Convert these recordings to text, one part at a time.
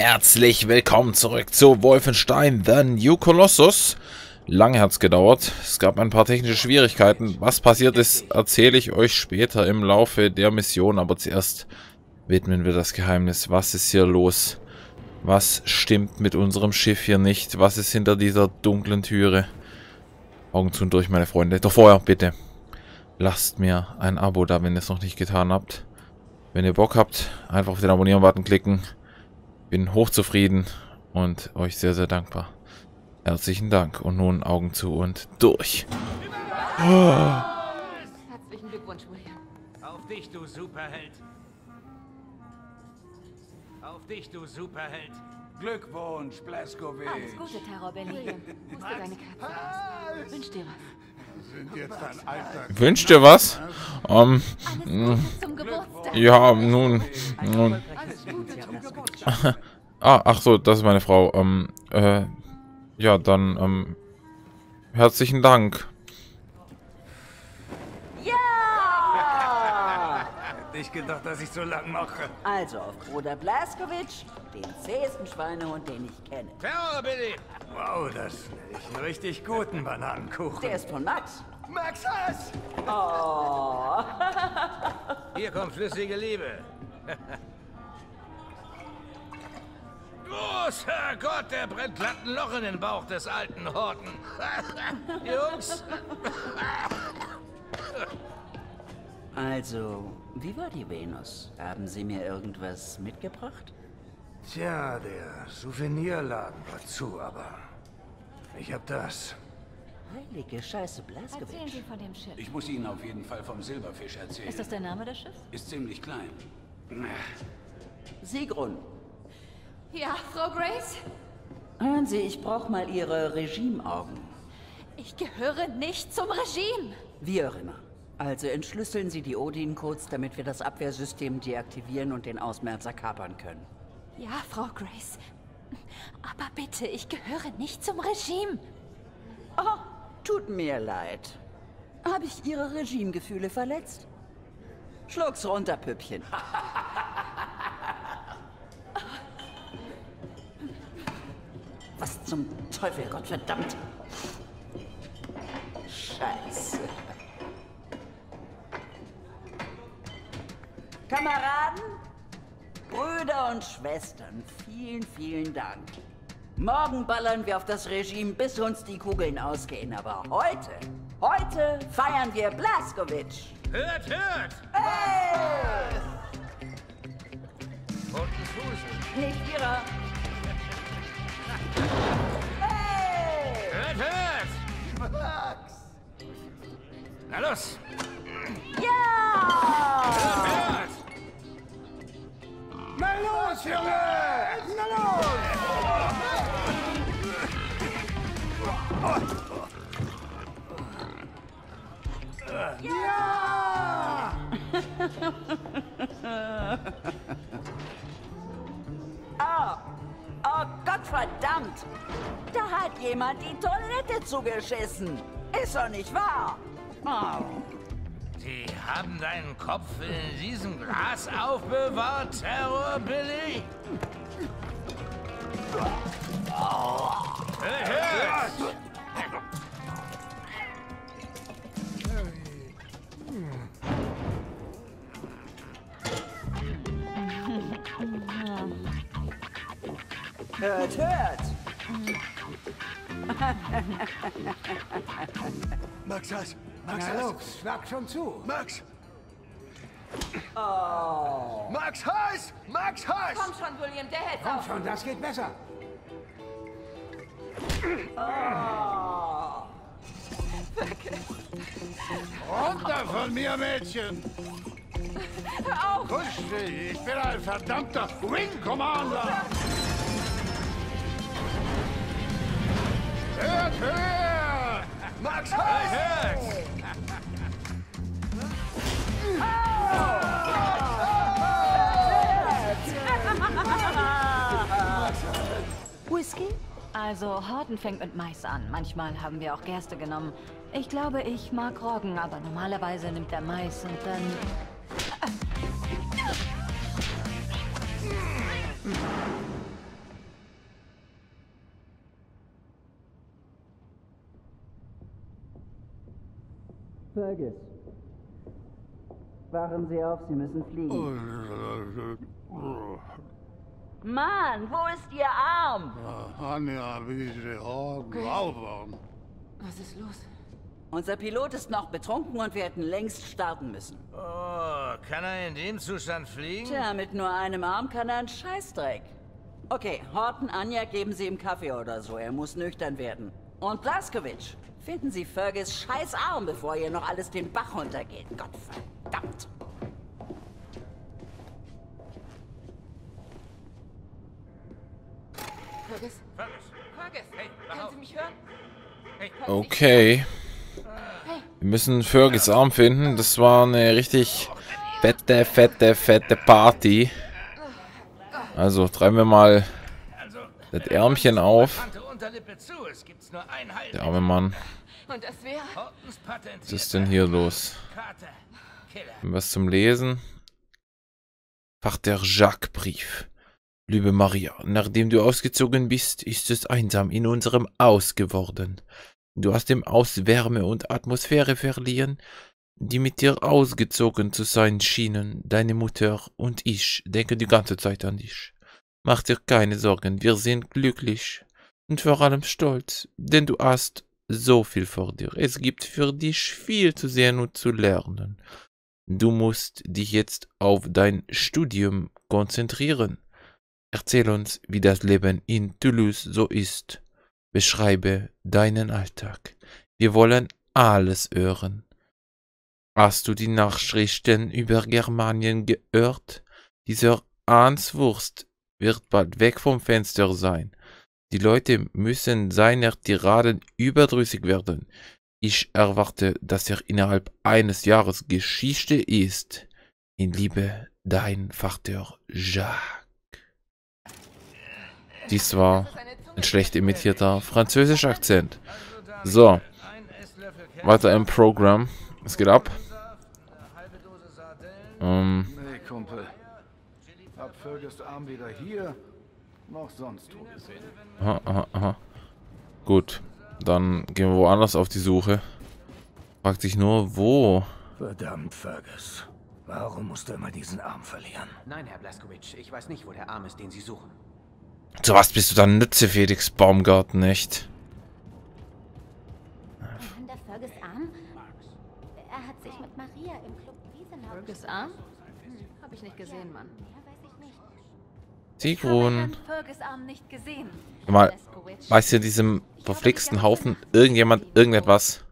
Herzlich willkommen zurück zu Wolfenstein The New Colossus. Lange hat es gedauert. Es gab ein paar technische Schwierigkeiten. Was passiert ist, erzähle ich euch später im Laufe der Mission. Aber zuerst widmen wir das Geheimnis. Was ist hier los? Was stimmt mit unserem Schiff hier nicht? Was ist hinter dieser dunklen Türe? Augen zu und durch, meine Freunde. Doch vorher, bitte, lasst mir ein Abo da, wenn ihr es noch nicht getan habt. Wenn ihr Bock habt, einfach auf den Abonnieren-Button klicken. Bin hochzufrieden und euch sehr, sehr dankbar. Herzlichen Dank. Und nun Augen zu und durch. Herzlichen Glückwunsch, William. Auf dich, du Superheld. Auf dich, du Superheld. Glückwunsch, Blazkowicz. Alles Gute, Terrorbilly. William, musst dir deine Kerze aus. Wünsch dir was. Sind jetzt ein alter... Wünscht ihr was? Alles Gute zum Geburtstag. Ja, nun. Alles Gute zum Geburtstag. Ach so, das ist meine Frau. Ja, dann, herzlichen Dank. Ja! Hätte ich gedacht, dass ich so lang mache. Also auf Bruder Blazkowicz, den zähesten Schweinehund, den ich kenne. Terrorbilly! Wow, das ist einen richtig guten Bananenkuchen. Der ist von Max. Max Hass! Oh. Hier kommt flüssige Liebe. Großer Gott, der brennt glatt ein Loch in den Bauch des alten Horten. Jungs! Also, wie war die Venus? Haben Sie mir irgendwas mitgebracht? Tja, der Souvenirladen war zu, aber ich hab das. Heilige Scheiße, Erzählen Blazkowicz. Sie von dem Schiff. Ich muss Ihnen auf jeden Fall vom Silberfisch erzählen. Ist das der Name des Schiffs? Ist ziemlich klein. Sigrun, Ja, Frau Grace? hören Sie, ich brauche mal Ihre Regimeaugen. Ich gehöre nicht zum Regime. Wie auch immer. Also entschlüsseln Sie die Odin-Codes, damit wir das Abwehrsystem deaktivieren und den Ausmerzer kapern können. Ja, Frau Grace. Aber bitte, ich gehöre nicht zum Regime. Oh, tut mir leid. Habe ich Ihre Regimegefühle verletzt? Schluck's runter, Püppchen. Was zum Teufel, Gottverdammt. Scheiße. Kameraden, Brüder und Schwestern, vielen, vielen Dank. Morgen ballern wir auf das Regime, bis uns die Kugeln ausgehen. Aber heute feiern wir Blazkowicz. Hört, hört! Hey! Roten Fuß. Nicht ihrer. Hey! Hört, hört! Max! Na los! Ja! Hört! Na los, Junge! Na los! Ja! Oh, Gottverdammt! Da hat jemand die Toilette zugeschissen. Ist doch nicht wahr? Oh. Die haben deinen Kopf in diesem Glas aufbewahrt, Terrorbilly? Hört, hört! Hört, hört! Max Hass! Max Na Hass! los, schlag schon zu. Max! Oh. Max Hass! Max Hass! Komm schon, William, der hält's Komm auf. schon, das geht besser. Oh. Runter von mir, Mädchen! Hör auf. Kuschel, ich bin ein verdammter Wing Commander! Hört, hört! Max Hass! Hört! Whisky? Also, Horton fängt mit Mais an. Manchmal haben wir auch Gerste genommen. Ich glaube, ich mag Roggen, aber normalerweise nimmt er Mais und dann... Fergus. Wachen Sie auf, Sie müssen fliegen. Mann, wo ist Ihr Arm? Was ist los? Unser Pilot ist noch betrunken und wir hätten längst starten müssen. Oh, kann er in dem Zustand fliegen? Tja, mit nur einem Arm kann er einen Scheißdreck. Okay, Horton, Anja, geben Sie ihm Kaffee oder so. Er muss nüchtern werden. Und Blazkowicz, finden Sie Fergus scheiß Arm, bevor hier noch alles den Bach runtergeht. Gottverdammt. Fergus? Fergus! Hey, können Sie mich hören? Okay. Wir müssen Fergus Arm finden. Das war eine richtig fette Party. Also treiben wir mal das Ärmchen auf. Der arme Mann. Und das wäre? Was ist denn hier los? Was zum Lesen? Vater Jacques Brief. Liebe Maria, nachdem du ausgezogen bist, ist es einsam in unserem Haus geworden. Du hast dem Haus Wärme und Atmosphäre verliehen, die mit dir ausgezogen zu sein schienen. Deine Mutter und ich denken die ganze Zeit an dich. Mach dir keine Sorgen, wir sind glücklich und vor allem stolz, denn du hast so viel vor dir. Es gibt für dich viel zu sehen und zu lernen. Du musst dich jetzt auf dein Studium konzentrieren. Erzähl uns, wie das Leben in Toulouse so ist. Beschreibe deinen Alltag. Wir wollen alles hören. Hast du die Nachrichten über Germanien gehört? Dieser Hanswurst wird bald weg vom Fenster sein. Die Leute müssen seiner Tiraden überdrüssig werden. Ich erwarte, dass er innerhalb eines Jahres Geschichte ist. In Liebe, dein Vater Jacques. Dies war ein schlecht imitierter französischer Akzent. So, weiter im Programm. Es geht ab. Nee, Kumpel. Hab Fergus Arm weder hier noch sonst wo gesehen. Aha. Gut, dann gehen wir woanders auf die Suche. Fragt sich nur, wo? Verdammt, Fergus. Warum musst du immer diesen Arm verlieren? Nein, Herr Blazkowicz, ich weiß nicht, wo der Arm ist, den Sie suchen. Zu was bist du dann Nütze, Felix Baumgarten, nicht? Der Fergus Arm? Er hat sich mit Maria im Club Wiesenau... Fergus Arm? Hab ich nicht gesehen, Mann. Mehr weiß ich nicht. Sigrun. Fergus Arm nicht gesehen. Mal, weiß hier diesem verflixten Haufen irgendjemand irgendetwas?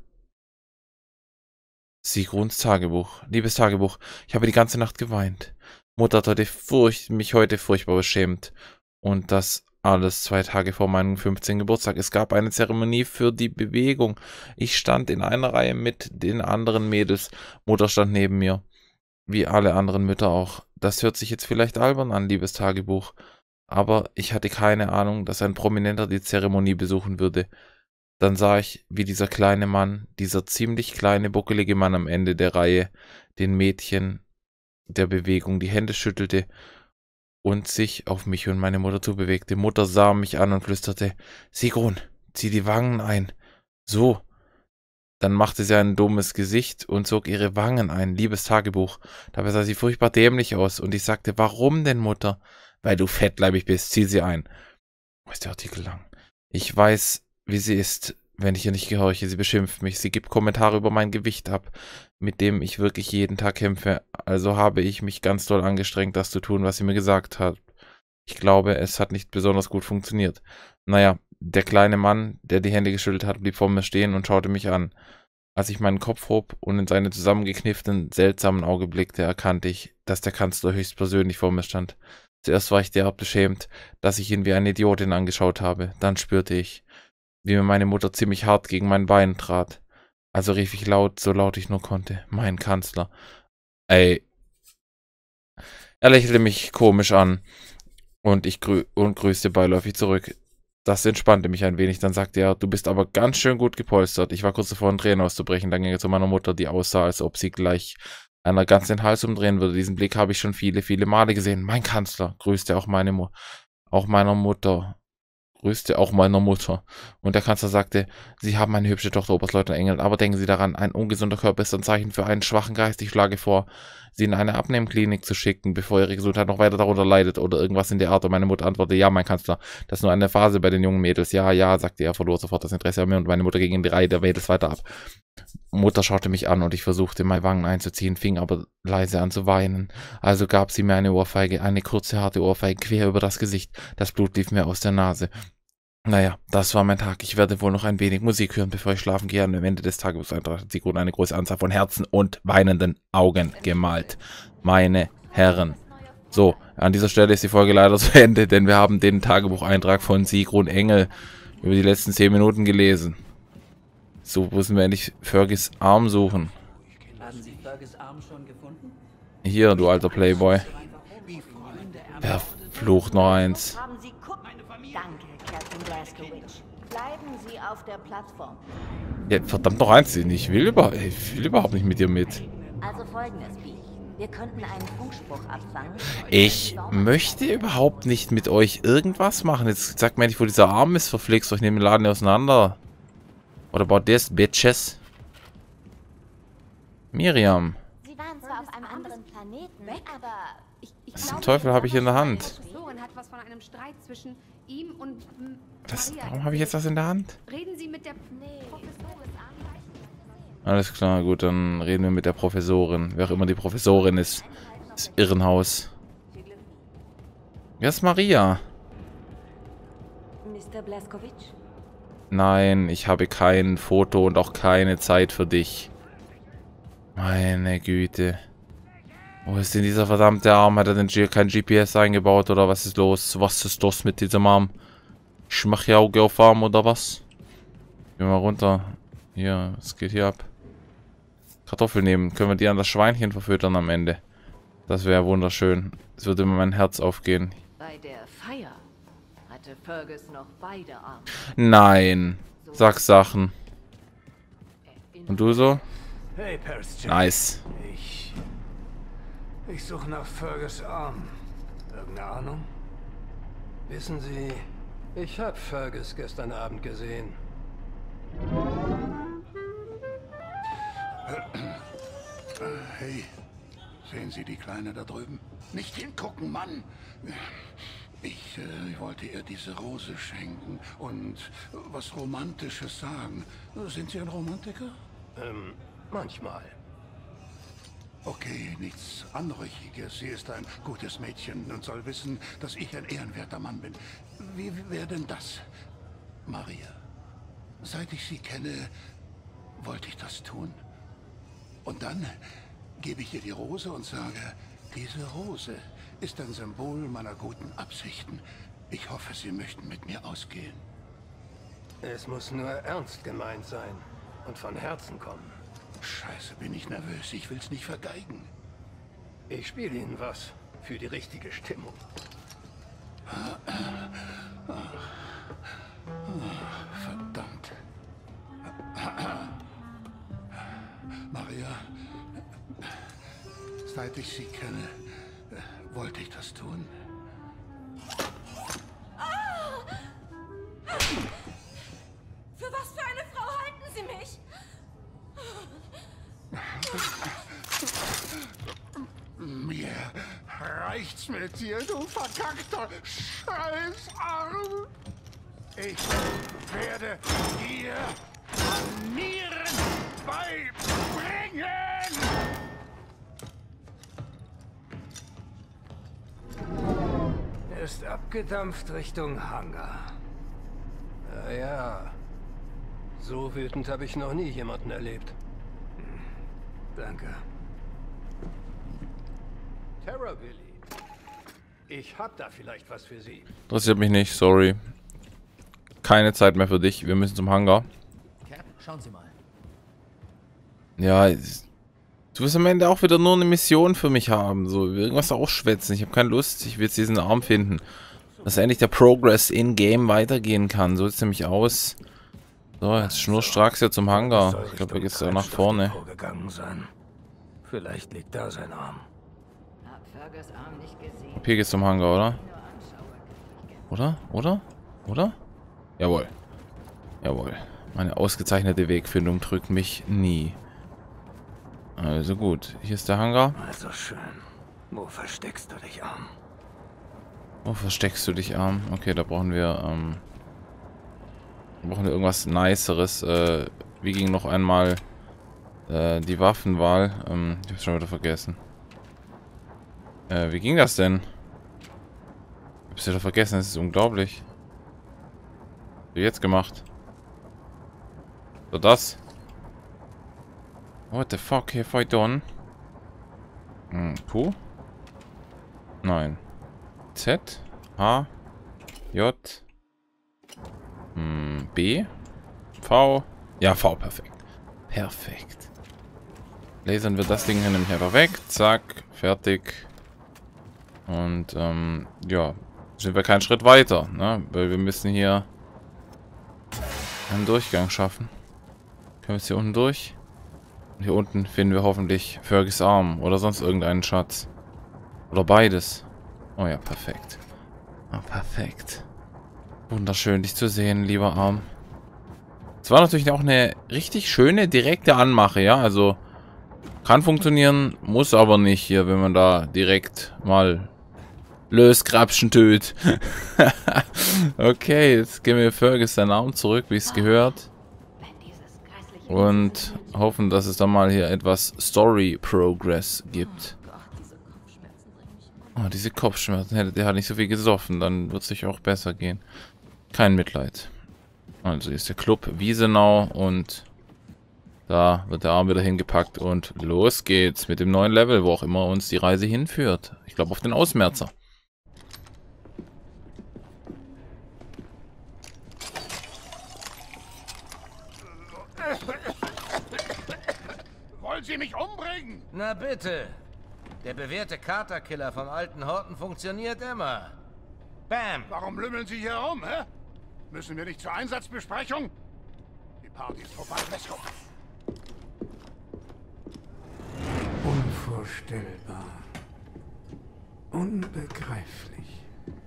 Sigruns Tagebuch. Liebes Tagebuch, ich habe die ganze Nacht geweint. Mutter hat mich heute furchtbar beschämt. Und das alles 2 Tage vor meinem 15. Geburtstag. Es gab eine Zeremonie für die Bewegung. Ich stand in einer Reihe mit den anderen Mädels. Mutter stand neben mir. Wie alle anderen Mütter auch. Das hört sich jetzt vielleicht albern an, liebes Tagebuch. Aber ich hatte keine Ahnung, dass ein Prominenter die Zeremonie besuchen würde. Dann sah ich, wie dieser kleine Mann, dieser ziemlich kleine, buckelige Mann am Ende der Reihe, den Mädchen der Bewegung die Hände schüttelte und sich auf mich und meine Mutter zubewegte. Mutter sah mich an und flüsterte, Sigrun, zieh die Wangen ein. So. Dann machte sie ein dummes Gesicht und zog ihre Wangen ein. Liebes Tagebuch. Dabei sah sie furchtbar dämlich aus und ich sagte, warum denn, Mutter? Weil du fettleibig bist, zieh sie ein. Wo ist der Artikel lang? Ich weiß, wie sie ist, wenn ich ihr nicht gehorche. Sie beschimpft mich. Sie gibt Kommentare über mein Gewicht ab, mit dem ich wirklich jeden Tag kämpfe. Also habe ich mich ganz doll angestrengt, das zu tun, was sie mir gesagt hat. Ich glaube, es hat nicht besonders gut funktioniert. Naja, der kleine Mann, der die Hände geschüttelt hat, blieb vor mir stehen und schaute mich an. Als ich meinen Kopf hob und in seine zusammengekniffenen, seltsamen Augen blickte, erkannte ich, dass der Kanzler höchstpersönlich vor mir stand. Zuerst war ich derart beschämt, dass ich ihn wie eine Idiotin angeschaut habe. Dann spürte ich, wie mir meine Mutter ziemlich hart gegen mein Bein trat. Also rief ich laut, so laut ich nur konnte, mein Kanzler. Ey. Er lächelte mich komisch an und ich grüßte beiläufig zurück. Das entspannte mich ein wenig. Dann sagte er, du bist aber ganz schön gut gepolstert. Ich war kurz davor, in Tränen auszubrechen. Dann ging er zu meiner Mutter, die aussah, als ob sie gleich einer ganz den Hals umdrehen würde. Diesen Blick habe ich schon viele, viele Male gesehen. Mein Kanzler, grüßte auch meiner Mutter. Grüßte auch meiner Mutter. Und der Kanzler sagte, Sie haben eine hübsche Tochter, Oberstleutnant Engel, aber denken Sie daran, ein ungesunder Körper ist ein Zeichen für einen schwachen Geist. Ich schlage vor, Sie in eine Abnehmklinik zu schicken, bevor Ihre Gesundheit noch weiter darunter leidet oder irgendwas in der Art. Und meine Mutter antwortete, ja, mein Kanzler, das ist nur eine Phase bei den jungen Mädels. Ja, ja, sagte er, verlor sofort das Interesse an mir und meine Mutter ging in die Reihe der Mädels weiter ab. Mutter schaute mich an und ich versuchte, meine Wangen einzuziehen, fing aber leise an zu weinen. Also gab sie mir eine Ohrfeige, eine kurze, harte Ohrfeige quer über das Gesicht. Das Blut lief mir aus der Nase. Naja, das war mein Tag. Ich werde wohl noch ein wenig Musik hören, bevor ich schlafen gehe. Am Ende des Tages hat Sigrun eine große Anzahl von Herzen und weinenden Augen gemalt. Meine Herren. So, an dieser Stelle ist die Folge leider zu Ende, denn wir haben den Tagebucheintrag von Sigrun Engel über die letzten 10 Minuten gelesen. So müssen wir endlich Fergus Arm suchen. Haben Sie Fergus Arm schon gefunden? Hier, du alter Playboy. Verflucht noch eins. Haben Sie Danke, Captain Blaskowitz. Bleiben Sie auf der Plattform. Ja, verdammt noch eins. Ich will überhaupt nicht mit dir mit. Also folgendes, Beach. Wir könnten einen Funkspruch abfangen. Ich möchte überhaupt nicht mit euch irgendwas machen. Jetzt sagt mir nicht, wo dieser Arm ist, verflixt. Ich nehme den Laden auseinander. What about this, bitches? Miriam. Sie waren zwar auf einem anderen Planeten, aber Was zum Teufel habe ich in der Hand? Hat was von einem Streit zwischen ihm und Warum habe ich jetzt das in der Hand? Reden Sie mit der Alles klar, gut, dann reden wir mit der Professorin. Wer auch immer die Professorin ist. Das Irrenhaus. Wer ist Maria? Mr. Blaskowitz? Nein, ich habe kein Foto und auch keine Zeit für dich. Meine Güte. Wo ist denn dieser verdammte Arm? Hat er denn kein GPS eingebaut oder was ist los? Was ist los mit diesem Arm? Ich mache ja Auge auf Arm oder was? Gehen wir mal runter. Hier, was geht hier ab? Kartoffeln nehmen. Können wir die an das Schweinchen verfüttern am Ende? Das wäre wunderschön. Es würde mir mein Herz aufgehen. Bei der Feier hatte Fergus noch beide Arme. Nein. Sag Sachen. Und du so? Hey, Paris. Nice. Ich suche nach Fergus Arm. Irgendeine Ahnung? Wissen Sie, ich habe Fergus gestern Abend gesehen. Hey, sehen Sie die Kleine da drüben? Nicht hingucken, Mann! Ich wollte ihr diese Rose schenken und was Romantisches sagen. Sind Sie ein Romantiker? Manchmal. Okay, nichts Anrüchiges. Sie ist ein gutes Mädchen und soll wissen, dass ich ein ehrenwerter Mann bin. Wie wäre denn das, Maria? Seit ich Sie kenne, wollte ich das tun. Und dann gebe ich ihr die Rose und sage, diese Rose ist ein Symbol meiner guten Absichten. Ich hoffe, Sie möchten mit mir ausgehen. Es muss nur ernst gemeint sein und von Herzen kommen. Scheiße, bin ich nervös. Ich will's nicht vergeigen. Ich spiele Ihnen was für die richtige Stimmung. Verdammt. Maria, seit ich Sie kenne, wollte ich das tun. Für was für eine Frau halten Sie mich? Mir reicht's mit dir, du verkackter Scheißarm. Ich werde dir Manieren beibringen. Er ist abgedampft Richtung Hangar. Ja. So wütend habe ich noch nie jemanden erlebt. Danke. Terror Billy. Ich hab da vielleicht was für Sie. Interessiert mich nicht, sorry. Keine Zeit mehr für dich. Wir müssen zum Hangar. Cap, schauen Sie mal. Ja, du wirst am Ende auch wieder nur eine Mission für mich haben. So, irgendwas ausschwätzen. Ich habe keine Lust. Ich will jetzt diesen Arm finden. Dass endlich der Progress in-game weitergehen kann. So sieht es nämlich aus. So, jetzt schnurstracks hier zum Hangar. Ich glaube, er geht da nach vorne. Vielleicht liegt da sein Arm. Hab Fergus Arm nicht gesehen. Hier geht's zum Hangar, oder? Oder? Oder? Oder? Jawohl. Jawohl. Meine ausgezeichnete Wegfindung drückt mich nie. Also gut. Hier ist der Hangar. Also schön. Wo versteckst du dich, Arm? Wo versteckst du dich, Arm? Okay, da brauchen wir irgendwas Niceres. Wie ging noch einmal die Waffenwahl? Ich hab's schon wieder vergessen. Wie ging das denn? Ich hab's wieder vergessen, das ist unglaublich. Was jetzt gemacht? So das. What the fuck have I done? Q? Nein. Z? H? J? B? V? Ja, V, perfekt. Perfekt. Lasern wir das Ding hier nämlich einfach weg. Zack, fertig. Und, ja, sind wir keinen Schritt weiter, ne? Weil wir müssen hier einen Durchgang schaffen. Können wir jetzt hier unten durch? Und hier unten finden wir hoffentlich Fergus Arm oder sonst irgendeinen Schatz. Oder beides. Oh ja, perfekt. Ah, perfekt. Wunderschön, dich zu sehen, lieber Arm. Es war natürlich auch eine richtig schöne, direkte Anmache, ja. Also, kann funktionieren, muss aber nicht hier, wenn man da direkt mal Löskrabschen tötet. Okay, jetzt geben wir Fergus seinen Arm zurück, wie es gehört. Und hoffen, dass es dann mal hier etwas Story Progress gibt. Oh, diese Kopfschmerzen. Der hat nicht so viel gesoffen, dann wird es sich auch besser gehen. Kein Mitleid. Also hier ist der Club Wiesenau und da wird der Arm wieder hingepackt und los geht's mit dem neuen Level, wo auch immer uns die Reise hinführt. Ich glaube auf den Ausmerzer. Wollen Sie mich umbringen? Na bitte. Der bewährte Katerkiller vom alten Horten funktioniert immer. Bam! Warum lümmeln Sie hier rum, hä? Müssen wir nicht zur Einsatzbesprechung? Die Party ist vorbei, let's go. Unvorstellbar. Unbegreiflich.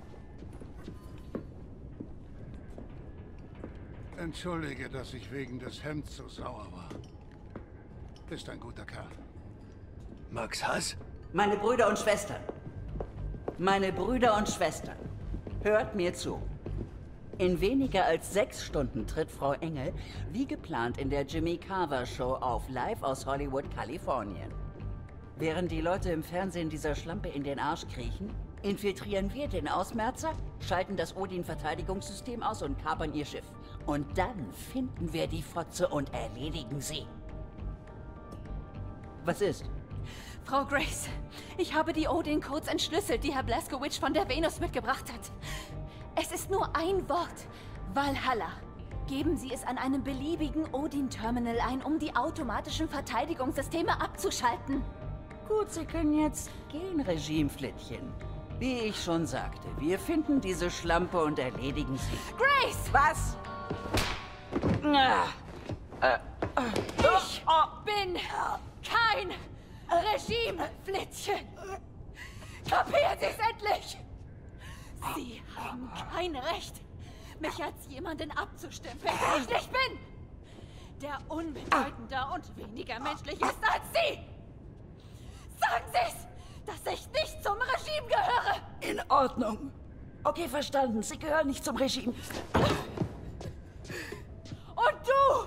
Entschuldige, dass ich wegen des Hemds so sauer war. Bist ein guter Kerl. Max Hass? Meine Brüder und Schwestern. Meine Brüder und Schwestern. Hört mir zu. In weniger als 6 Stunden tritt Frau Engel, wie geplant, in der Jimmy Carver Show auf, live aus Hollywood, Kalifornien. Während die Leute im Fernsehen dieser Schlampe in den Arsch kriechen, infiltrieren wir den Ausmerzer, schalten das Odin-Verteidigungssystem aus und kapern ihr Schiff. Und dann finden wir die Fotze und erledigen sie. Was ist? Frau Grace, ich habe die Odin-Codes entschlüsselt, die Herr Blazkowicz von der Venus mitgebracht hat. Es ist nur ein Wort. Valhalla. Geben Sie es an einem beliebigen Odin-Terminal ein, um die automatischen Verteidigungssysteme abzuschalten. Gut, Sie können jetzt gehen, Regimeflittchen. Wie ich schon sagte, wir finden diese Schlampe und erledigen sie. Grace! Was? Ich bin kein Regimeflittchen. Kapieren Sie es endlich! Sie haben kein Recht, mich als jemanden abzustempeln, der ich nicht bin! Der unbedeutender und weniger menschlich ist als Sie! Sagen Sie es, dass ich nicht zum Regime gehöre! In Ordnung. Okay, verstanden. Sie gehören nicht zum Regime. Und du!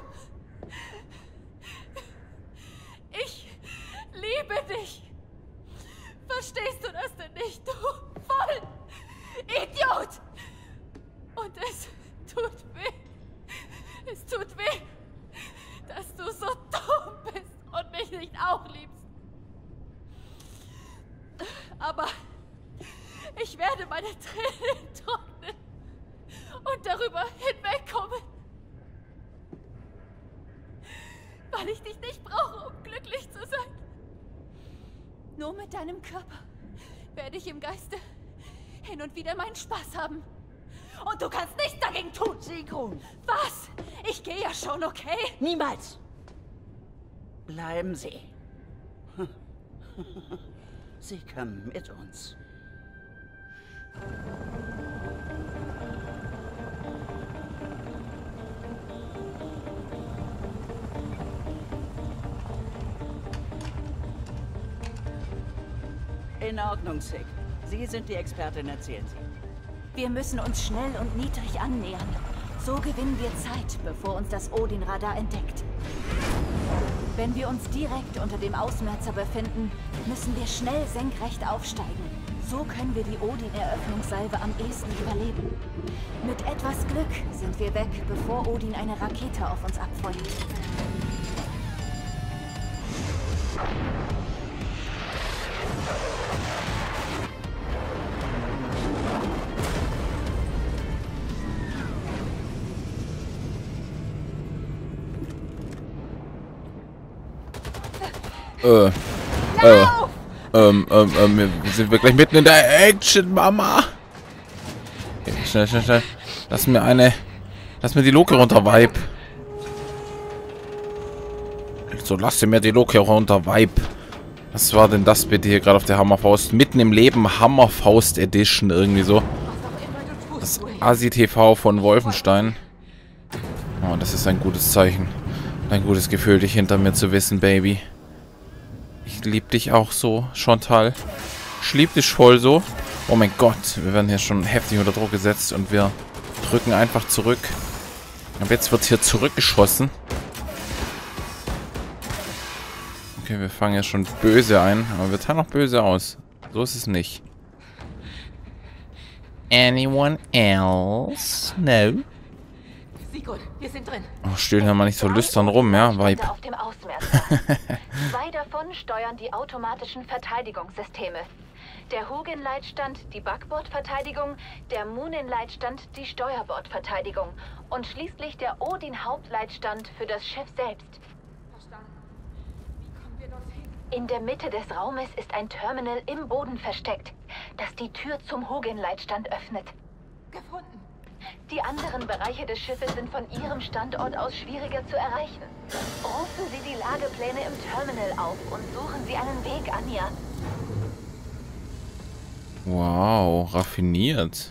Ich liebe dich! Verstehst du das denn nicht, du voll Idiot! Und es tut weh. Es tut weh, dass du so dumm bist und mich nicht auch liebst. Aber ich werde meine Tränen trocknen und darüber hinwegkommen. Weil ich dich nicht brauche, um glücklich zu sein. Nur mit deinem Körper werde ich im Geiste hin und wieder meinen Spaß haben. Und du kannst nichts dagegen tun. Sigrun. Was? Ich gehe ja schon, okay? Niemals. Bleiben Sie. Sie kommen mit uns. In Ordnung, Sig. Sie sind die Expertin, erzählen Sie. Wir müssen uns schnell und niedrig annähern. So gewinnen wir Zeit, bevor uns das Odin-Radar entdeckt. Wenn wir uns direkt unter dem Ausmerzer befinden, müssen wir schnell senkrecht aufsteigen. So können wir die Odin-Eröffnungssalve am ehesten überleben. Mit etwas Glück sind wir weg, bevor Odin eine Rakete auf uns abfeuert. Sind wir gleich mitten in der Action, Mama? Okay, schnell, schnell, schnell. Lass mir die Loke runter, Vibe. So, lass mir die Loke runter, Vibe. Was war denn das bitte hier gerade auf der Hammerfaust? Mitten im Leben, Hammerfaust Edition, irgendwie so. Das Asi-TV von Wolfenstein. Oh, das ist ein gutes Zeichen. Ein gutes Gefühl, dich hinter mir zu wissen, Baby. Ich lieb dich auch so, Chantal. Ich lieb dich voll so. Oh mein Gott, wir werden hier schon heftig unter Druck gesetzt und wir drücken einfach zurück. Aber jetzt wird hier zurückgeschossen. Okay, wir fangen ja schon böse ein, aber wir teilen auch böse aus. So ist es nicht. Anyone else? No? Sigurd, wir sind drin. Oh, stehen wir mal nicht so lüstern rum, ja, Vibe. Auf dem Ausmerzer. 2 davon steuern die automatischen Verteidigungssysteme. Der Hugin-Leitstand die Backbordverteidigung, der Munin-Leitstand die Steuerbordverteidigung und schließlich der Odin-Hauptleitstand für das Schiff selbst. Verstanden. Wie kommen wir dorthin? In der Mitte des Raumes ist ein Terminal im Boden versteckt, das die Tür zum Hugin-Leitstand öffnet. Gefunden. Die anderen Bereiche des Schiffes sind von Ihrem Standort aus schwieriger zu erreichen. Rufen Sie die Lagepläne im Terminal auf und suchen Sie einen Weg, Anja. Wow, raffiniert.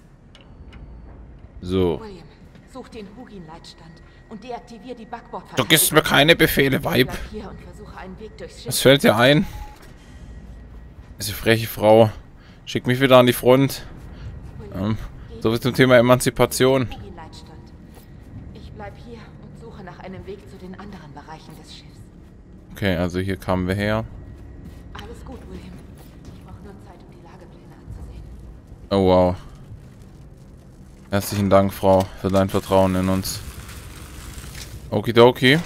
So. William, such den Hugin-Leitstand und deaktivier die Backbordverteidigung. Du gibst mir keine Befehle, Vibe. Bleib hier und versuche einen Weg durchs Schiff. Was fällt dir ein? Diese freche Frau. Schick mich wieder an die Front. So viel zum Thema Emanzipation. Ich bleib hier und suche nach einem Weg zu den anderen Bereichen des Schiffs. Okay, also hier kamen wir her. Alles gut, William. Ich brauche nur Zeit, um die Lagepläne anzusehen. Oh wow. Herzlichen Dank, Frau, für dein Vertrauen in uns. Okidoki.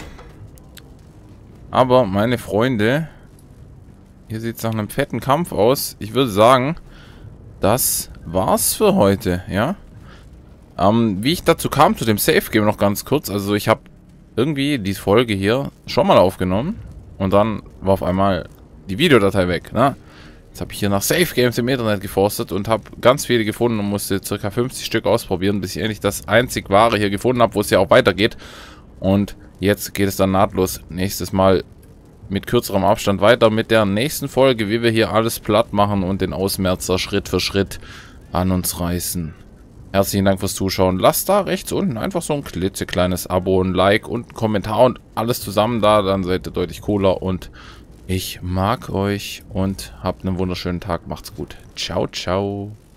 Aber, meine Freunde, hier sieht es nach einem fetten Kampf aus. Ich würde sagen, das war's für heute, ja. Wie ich dazu kam, zu dem Safe-Game noch ganz kurz. Also ich habe irgendwie die Folge hier schon mal aufgenommen. Und dann war auf einmal die Videodatei weg, ne? Jetzt habe ich hier nach Safe-Games im Internet geforstet und habe ganz viele gefunden und musste ca. 50 Stück ausprobieren, bis ich endlich das einzig wahre hier gefunden habe, wo es ja auch weitergeht. Und jetzt geht es dann nahtlos nächstes Mal mit kürzerem Abstand weiter mit der nächsten Folge, wie wir hier alles platt machen und den Ausmerzer Schritt für Schritt an uns reißen. Herzlichen Dank fürs Zuschauen. Lasst da rechts unten einfach so ein klitzekleines Abo, ein Like und einen Kommentar und alles zusammen da, dann seid ihr deutlich cooler und ich mag euch und habt einen wunderschönen Tag. Macht's gut. Ciao, ciao.